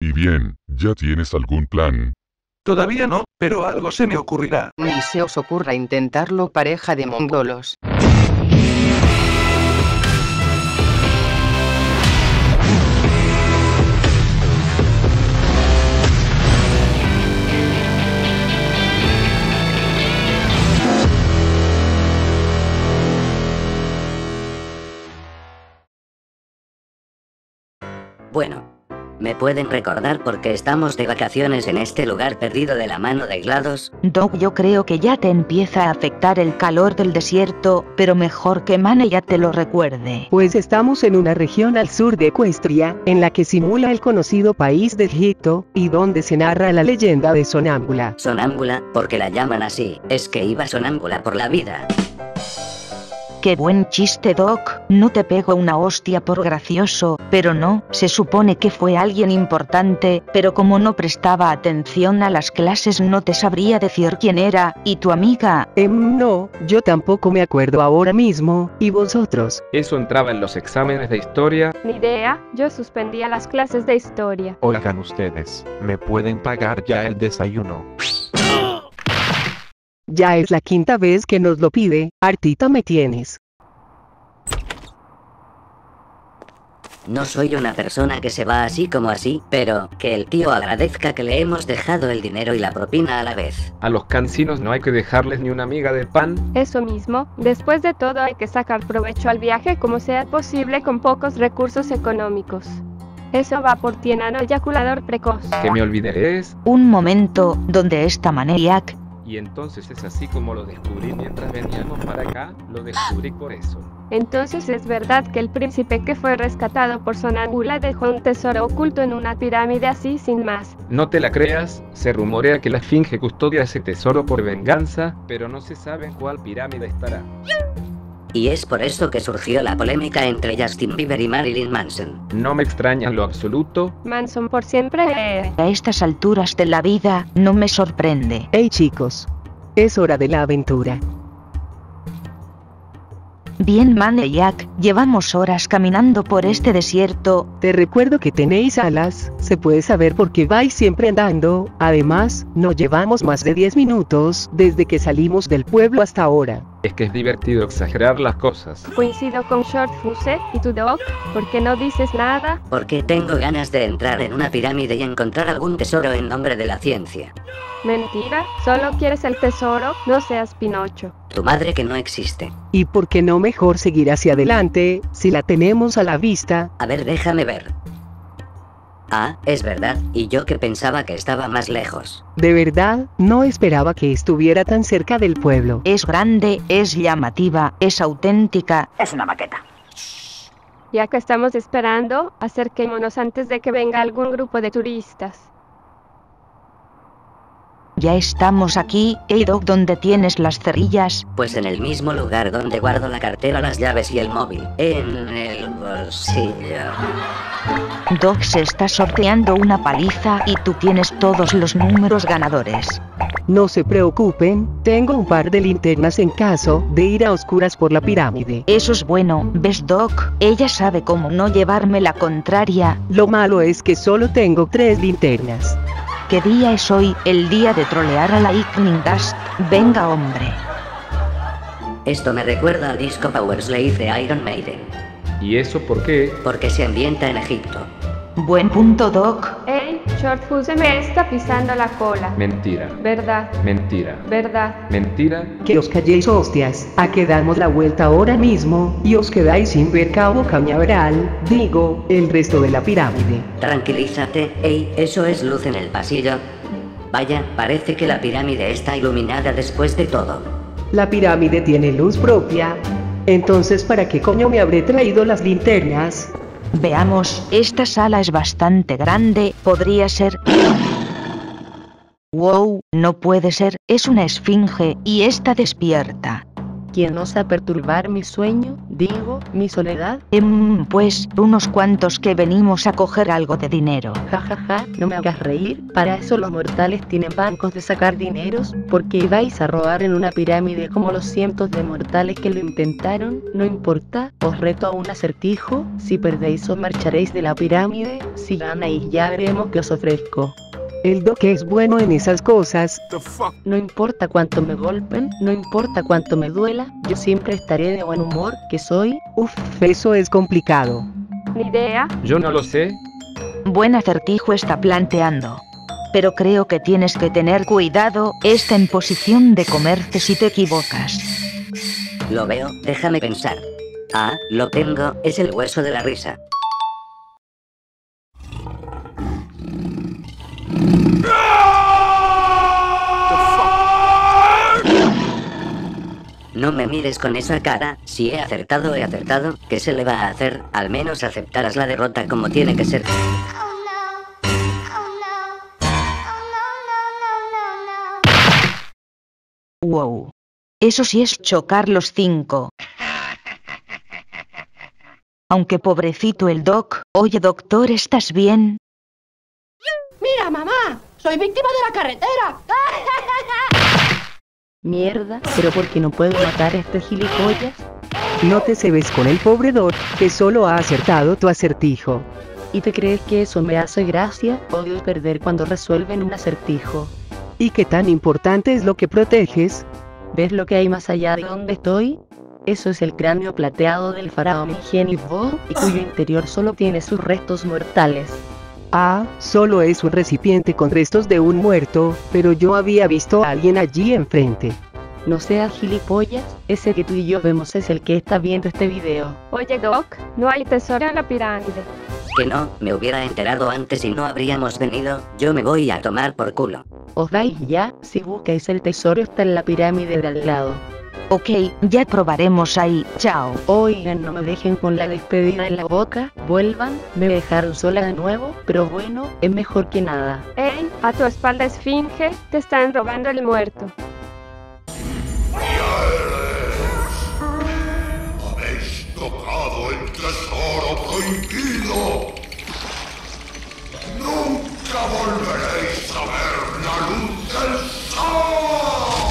Y bien, ¿ya tienes algún plan? Todavía no, pero algo se me ocurrirá. Ni se os ocurra intentarlo, pareja de mongolos. Bueno, ¿me pueden recordar por qué estamos de vacaciones en este lugar perdido de la mano de GLaDOS? Doc, yo creo que ya te empieza a afectar el calor del desierto, pero mejor que Mane ya te lo recuerde. Pues estamos en una región al sur de Ecuestria, en la que simula el conocido país de Egipto, y donde se narra la leyenda de Sonámbula. Sonámbula, porque la llaman así, es que iba sonámbula por la vida. Qué buen chiste, Doc. No te pego una hostia por gracioso, pero no, se supone que fue alguien importante, pero como no prestaba atención a las clases no te sabría decir quién era. ¿Y tu amiga? No, yo tampoco me acuerdo ahora mismo, ¿y vosotros? Eso entraba en los exámenes de historia. Ni idea, yo suspendía las clases de historia. Oigan ustedes, ¿me pueden pagar ya el desayuno? Ya es la quinta vez que nos lo pide, hartita me tienes. No soy una persona que se va así como así, pero que el tío agradezca que le hemos dejado el dinero y la propina a la vez. A los cansinos no hay que dejarles ni una miga de pan. Eso mismo, después de todo hay que sacar provecho al viaje como sea posible con pocos recursos económicos. Eso va por ti, enano eyaculador precoz. Que me olvidaré es... Un momento, ¿dónde está Maniac? Y entonces es así como lo descubrí mientras veníamos para acá, lo descubrí por eso. Entonces es verdad que el príncipe que fue rescatado por Sonámbula dejó un tesoro oculto en una pirámide así sin más. No te la creas, se rumorea que la Esfinge custodia ese tesoro por venganza, pero no se sabe en cuál pirámide estará. Y es por eso que surgió la polémica entre Justin Bieber y Marilyn Manson. No me extraña en lo absoluto. Manson por siempre. A estas alturas de la vida, no me sorprende. Hey chicos, es hora de la aventura. Bien, Maniac, llevamos horas caminando por este desierto. Te recuerdo que tenéis alas, se puede saber por qué vais siempre andando, además, no llevamos más de 10 minutos, desde que salimos del pueblo hasta ahora. Es que es divertido exagerar las cosas. Coincido con Short Fuse, ¿y tú, Doc? ¿Por qué no dices nada? Porque tengo ganas de entrar en una pirámide y encontrar algún tesoro en nombre de la ciencia. Mentira, solo quieres el tesoro, no seas Pinocho. Tu madre que no existe. ¿Y por qué no mejor seguir hacia adelante, si la tenemos a la vista? A ver, déjame ver. Ah, es verdad, y yo que pensaba que estaba más lejos. De verdad, no esperaba que estuviera tan cerca del pueblo. Es grande, es llamativa, es auténtica. Es una maqueta. Ya que estamos esperando, acerquémonos antes de que venga algún grupo de turistas. Ya estamos aquí. Hey Doc, ¿dónde tienes las cerillas? Pues en el mismo lugar donde guardo la cartera, las llaves y el móvil. En el bolsillo. Doc se está sorteando una paliza y tú tienes todos los números ganadores. No se preocupen, tengo un par de linternas en caso de ir a oscuras por la pirámide. Eso es bueno, ¿ves, Doc? Ella sabe cómo no llevarme la contraria. Lo malo es que solo tengo 3 linternas. ¿Qué día es hoy? El día de trolear a la Lightning Dust. Venga, hombre. Esto me recuerda al disco Power Slave de Iron Maiden. ¿Y eso por qué? Porque se ambienta en Egipto. Buen punto, Doc. Hey, Short Fuse me está pisando la cola. Mentira. Verdad. Mentira. Verdad. Mentira. Que os calléis, hostias, a que damos la vuelta ahora mismo, y os quedáis sin ver Cabo Cañaveral, digo, el resto de la pirámide. Tranquilízate, ey, eso es luz en el pasillo. Vaya, parece que la pirámide está iluminada después de todo. La pirámide tiene luz propia. Entonces, ¿para qué coño me habré traído las linternas? Veamos, esta sala es bastante grande, podría ser... Wow, no puede ser, es una esfinge, y está despierta. ¿Quién osa perturbar mi sueño? Digo, mi soledad. Pues, unos cuantos que venimos a coger algo de dinero. Jajaja, no me hagas reír. Para eso los mortales tienen bancos de sacar dineros. ¿Porque vais a robar en una pirámide como los cientos de mortales que lo intentaron? No importa, os reto a un acertijo. Si perdéis os marcharéis de la pirámide. Si ganáis ya veremos qué os ofrezco. El Doc es bueno en esas cosas. No importa cuánto me golpen, no importa cuánto me duela, yo siempre estaré de buen humor, que soy. Eso es complicado. Ni idea. Yo no lo sé. Buen acertijo está planteando. Pero creo que tienes que tener cuidado, está en posición de comerte si te equivocas. Lo veo, déjame pensar. Ah, lo tengo, es el hueso de la risa. No me mires con esa cara, si he acertado, ¿qué se le va a hacer? Al menos aceptarás la derrota como tiene que ser. Wow. Eso sí es chocar los 5. Aunque pobrecito el Doc. Oye doctor, ¿estás bien? ¡Mira, mamá! ¡Soy víctima de la carretera! Mierda, pero ¿por qué no puedo matar a este gilipollas? No te cebes con el pobre Doc, que solo ha acertado tu acertijo. ¿Y te crees que eso me hace gracia? Odio perder cuando resuelven un acertijo. ¿Y qué tan importante es lo que proteges? ¿Ves lo que hay más allá de donde estoy? Eso es el cráneo plateado del faraón Genifo, y cuyo interior solo tiene sus restos mortales. Ah, solo es un recipiente con restos de un muerto, pero yo había visto a alguien allí enfrente. No seas gilipollas, ese que tú y yo vemos es el que está viendo este video. Oye Doc, no hay tesoro en la pirámide. Que no, me hubiera enterado antes y no habríamos venido, yo me voy a tomar por culo. Os vais ya, si buscáis el tesoro está en la pirámide de al lado. Ok, ya probaremos ahí, chao. Oigan, no me dejen con la despedida en la boca, vuelvan, me dejaron sola de nuevo, pero bueno, es mejor que nada. Ey, a tu espalda esfinge, te están robando el muerto. Habéis tocado el tesoro prohibido. Nunca volveréis a ver la luz del sol.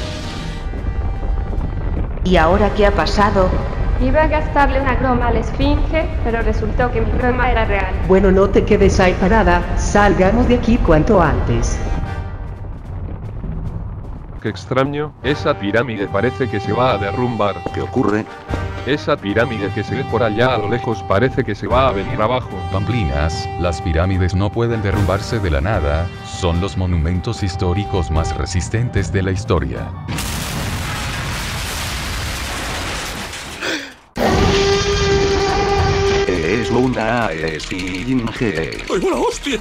¿Y ahora qué ha pasado? Iba a gastarle una broma a la esfinge, pero resultó que mi broma era real. Bueno, no te quedes ahí parada, salgamos de aquí cuanto antes. Qué extraño, esa pirámide parece que se va a derrumbar. ¿Qué ocurre? Esa pirámide que se ve por allá a lo lejos parece que se va a venir abajo. Pamplinas, las pirámides no pueden derrumbarse de la nada, son los monumentos históricos más resistentes de la historia. Es una esfinge. ¡Ay, una hostia!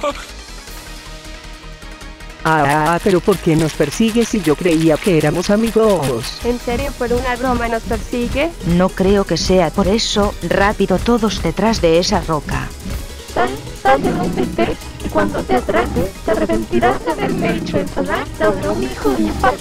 Pero ¿por qué nos persigues si yo creía que éramos amigos? ¿En serio por una broma nos persigue? No creo que sea por eso, rápido todos detrás de esa roca. Sal de donde estés, y cuando te atraques, te arrepentirás de haberme hecho enfadar, ladrón hijo de paz.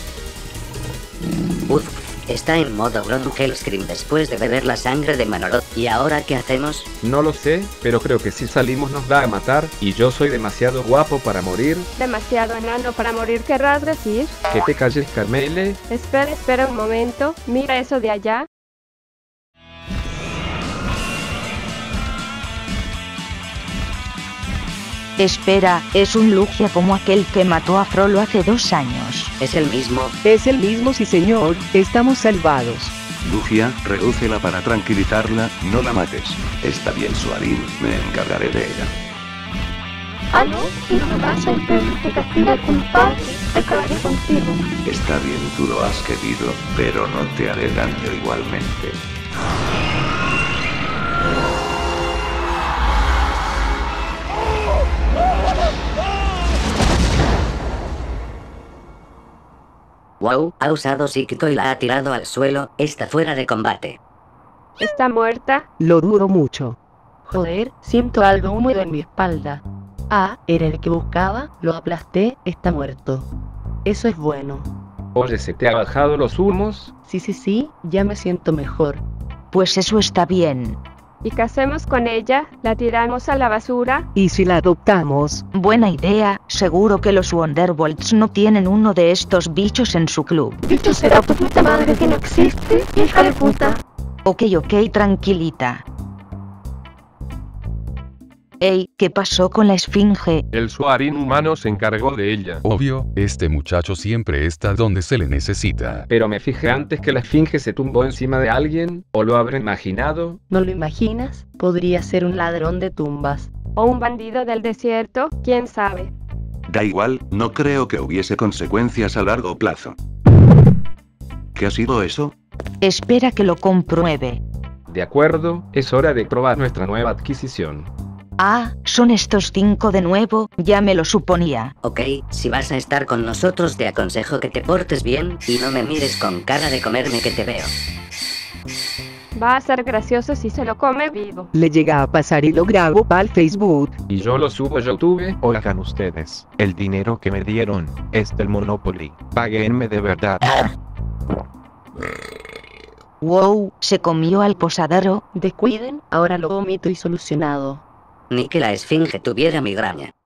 Uf, está en modo Ground Hellscream después de beber la sangre de Manoroth. ¿Y ahora qué hacemos? No lo sé, pero creo que si salimos nos va a matar, y yo soy demasiado guapo para morir. Demasiado enano para morir, querrás decir. Que te calles, Carmele. Espera un momento, mira eso de allá. Espera, es un Lugia como aquel que mató a Frollo hace 2 años. ¿Es el mismo? Es el mismo, sí señor, estamos salvados. Lugia, redúcela para tranquilizarla, no la mates. Está bien, Suarin, me encargaré de ella. No, si no me vas a impedir que castigue al culpable, acabaré contigo. Está bien, tú lo has querido, pero no te haré daño igualmente. Wow, ha usado psíquico y la ha tirado al suelo, está fuera de combate. ¿Está muerta? Lo dudo mucho. Joder, siento algo húmedo en mi espalda. Era el que buscaba, lo aplasté, está muerto. Eso es bueno. Oye, ¿se te ha bajado los humos? Sí, ya me siento mejor. Pues eso está bien. ¿Y qué hacemos con ella? ¿La tiramos a la basura? ¿Y si la adoptamos? Buena idea, seguro que los Wonderbolts no tienen uno de estos bichos en su club. Bicho será tu puta madre que no existe, hija de puta. Ok, tranquilita. Ey, ¿qué pasó con la esfinge? El Suarín humano se encargó de ella. Obvio, este muchacho siempre está donde se le necesita. Pero me fijé antes que la esfinge se tumbó encima de alguien, ¿o lo habré imaginado? ¿No lo imaginas? Podría ser un ladrón de tumbas. ¿O un bandido del desierto? ¿Quién sabe? Da igual, no creo que hubiese consecuencias a largo plazo. ¿Qué ha sido eso? Espera que lo compruebe. De acuerdo, es hora de probar nuestra nueva adquisición. Ah, son estos 5 de nuevo, ya me lo suponía. Ok, si vas a estar con nosotros te aconsejo que te portes bien y no me mires con cara de comerme que te veo. Va a ser gracioso si se lo come vivo. Le llega a pasar y lo grabo para el Facebook. Y yo lo subo a YouTube. Oigan ustedes, el dinero que me dieron es del Monopoly. Páguenme de verdad. Wow, se comió al posadero. Descuiden, ahora lo vomito y solucionado. Ni que la esfinge tuviera migraña.